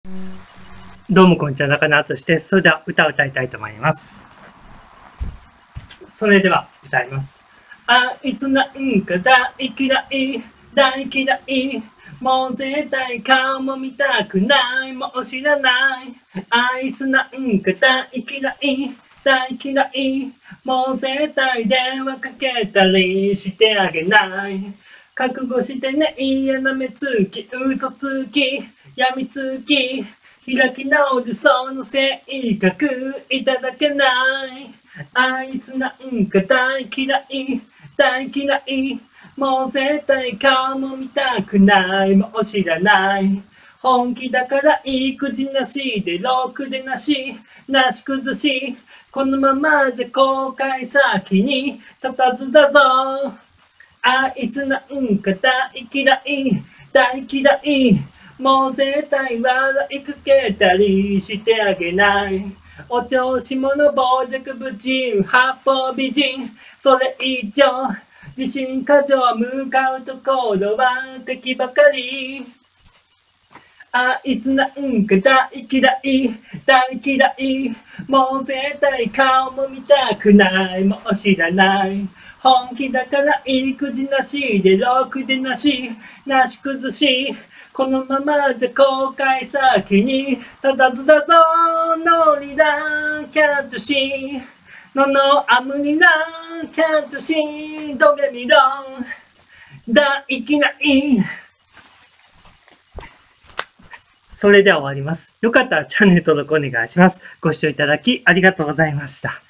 どうもこんにちは、中野敦です。それでは歌を歌いたいと思います。それでは歌います。あいつなんか大嫌い、大嫌い。もう絶対顔も見たくない、もう知らない。あいつなんか大嫌い、大嫌い。もう絶対電話かけたりしてあげない。覚悟してね、嫌な目つき、嘘つき、病みつき。開き直るその性格いただけない。あいつなんか大嫌い、大嫌い。もう絶対顔も見たくない、もう知らない。本気だから育児なしでろくでなし、なし崩し。このままじゃ後悔先に立たずだぞ。あいつなんか大嫌い、大嫌い。もう絶対笑いかけたりしてあげない。お調子者、傍若無人、八方美人。それ以上、自信過剰、向かうところは敵ばかり。あいつなんか大嫌い、大嫌い。もう絶対顔も見たくない、もう知らない。本気だから育児なしでろくでなし、なし崩し。このままじゃ後悔先に立たずだぞ。ノリラキャッチし、ののあむにラキャッチし、ドゲミロ大嫌い。それでは終わります。よかったらチャンネル登録お願いします。ご視聴いただきありがとうございました。